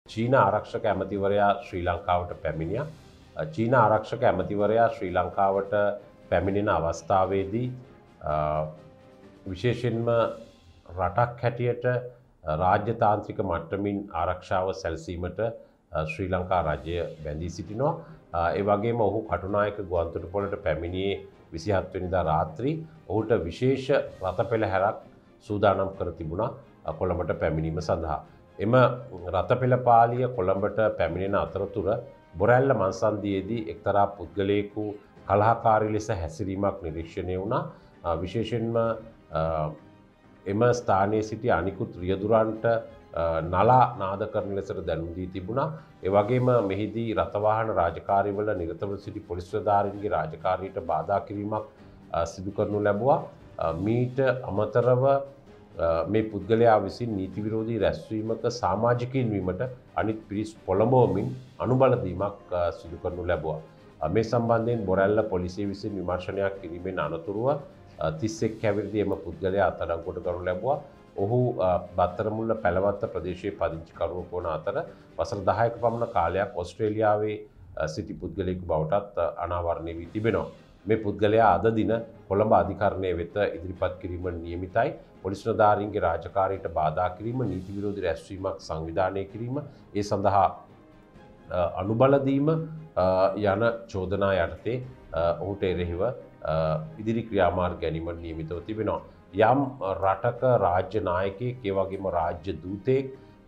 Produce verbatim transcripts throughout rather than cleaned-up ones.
චීන ආරක්ෂක ඇමතිවරයා ශ්‍රී ලංකාවට පැමිණියා. චීන ආරක්ෂක ඇමතිවරයා ශ්‍රී ලංකාවට පැමිණෙන අවස්ථාවේදී විශේෂයෙන්ම රටක් හැටියට රාජ්‍යතාන්ත්‍රික මට්ටමින් ආරක්ෂාව සැලසීමට ශ්‍රී ලංකා රජය බැඳී සිටිනවා. ඒ වගේම ඔහු කටුනායක ගුවන්තොටුපළට පැමිණියේ විසිහත් වෙනිදා රාත්‍රී. ඔහුට විශේෂ රථ පෙළහැරක් සූදානම් කර තිබුණා කොළඹට පැමිණීම සඳහා. එම රථ පෙළ පාළිය කොළඹට පැමිණෙන අතරතුර බොරැල්ල මංසන්ධියේදී එක්තරා පුද්ගලයෙකු කලහකාරී ලෙස හැසිරීමක් නිරීක්ෂණය වුණා. විශේෂයෙන්ම එම ස්ථානයේ සිටි අනිකුත් රියදුරන්ට නලා නාද කරන ලෙසට දැනුම් දී තිබුණා. ඒ වගේම මෙහිදී රථවාහන රාජකාරීවල නිරතව සිටි පොලිස් නිලධාරීන්ගේ රාජකාරියට බාධා කිරීමක් සිදු කරනු ලැබුවා. මීට අමතරව මේ පුද්ගලයා විසින් නීති විරෝධී රැස්වීමක සමාජිකයින් වීමට අනිත් පිරිස් පොළඹවමින් අනුබල දීමක් සිදු කරනු ලැබුවා. මේ සම්බන්ධයෙන් බොරැල්ල පොලිසිය විසින් විමර්ශනයක් කිරීමෙන් අනතුරුව තිස් එක් හැවිරිදි එම පුද්ගලයා අත්අඩංගුවට ගනු ලැබුවා. ඔහු බත්තරමුල්ල පැලවත්ත ප්‍රදේශයේ පදිංචි කරුවෙකු වන අතර වසර දහයක පමණ කාලයක් ඕස්ට්‍රේලියාවේ සිටි පුද්ගලයෙකු බවටත් අනාවරණය වී තිබෙනවා. මේ පුද්ගලයා අද දින කොළඹ අධිකරණය වෙත ඉදිරිපත් කිරීම නියමිතයි. පොලිස් නිලධාරීන්ගේ රාජකාරියට බාධා කිරීම, නීති විරෝධී රැස්වීමක් සංවිධානය කිරීම, ඒ සඳහා අනුබල දීම යන චෝදනා යටතේ ඔහුට එරෙහිව ඉදිරි ක්‍රියාමාර්ග ගැනීමට නියමිතව තිබෙනවා. යම් රටක රාජ්‍ය නායකයෙක් ඒ වගේම රාජ්‍ය දූතයෙක්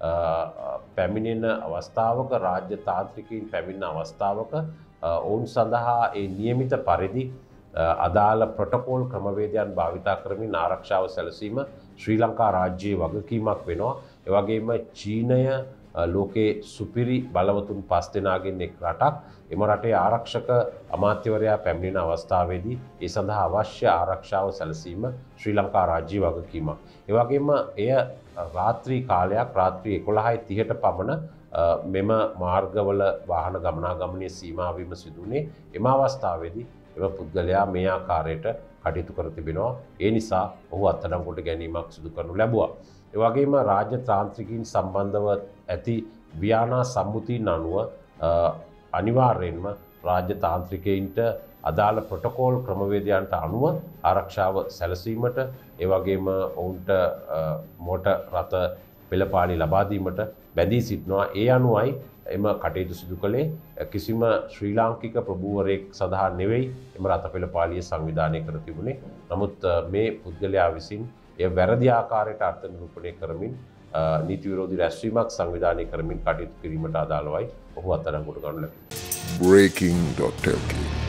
පැමිණෙන අවස්ථාවක, රාජ්‍ය තාන්ත්‍රිකයින් පැමිණෙන අවස්ථාවක ඔවුන් සඳහා ඒ නියමිත පරිදි අදාළ ප්‍රොටෝකෝල් ක්‍රමවේදයන් භාවිතා කරමින් ආරක්ෂාව සැලසීම ශ්‍රී ලංකා රාජ්‍යයේ වගකීමක් වෙනවා. ඒ වගේම චීනය ලෝකේ සුපිරි බලවතුන් පස් දෙනාගෙන් එක් රටක්. එම රටේ ආරක්ෂක අමාත්‍යවරයා පැමිණෙන අවස්ථාවේදී ඒ සඳහා අවශ්‍ය ආරක්ෂාව සැලසීම ශ්‍රී ලංකා රාජ්‍යයේ වගකීමක්. ඒ වගේම එය රාත්‍රී කාලයක් රාත්‍රී එකොළහයි තිහට පමණ මෙම මාර්ගවල වාහන ගමනාගමනය සීමා වීම සිදුුනේ. එම අවස්ථාවේදී එම පුද්ගලයා මේ ආකාරයට කටයුතු කර තිබෙනවා. ඒ නිසා ඔහු අත්අඩංගුවට ගැනීමක් සිදු කරනු ලැබුවා. ඒ වගේම රාජ්‍ය තාන්ත්‍රිකයින් සම්බන්ධව ඇති ව්‍යානා සම්මුතින් අනුව අනිවාර්යෙන්ම රාජ්‍ය තාන්ත්‍රිකයින්ට අදාළ ප්‍රොටෝකෝල් ක්‍රමවේදයන්ට අනුව ආරක්ෂාව සැලසීමට, ඒ වගේම ඔවුන්ට මෝටර් රථ පෙළපාළි ලබා දීමට බැඳී සිටිනවා. ඒ අනුවයි එම කටයුතු සිදු කළේ. කිසිම ශ්‍රී ලාංකික ප්‍රභූවරයෙක් සඳහා නෙවෙයි එම රථ පෙළපාළිය සංවිධානය කර තිබුණේ. නමුත් මේ පුද්ගලයා විසින් එය වැරදි ආකාරයට අර්ථ නිරූපණය කරමින් නීති විරෝධී රැස්වීමක් සංවිධානය කරමින් කටයුතු කිරීමට අදාළවයි ඔහු අත්අඩංගුවට ගනු ලැබුණේ. breaking dot l k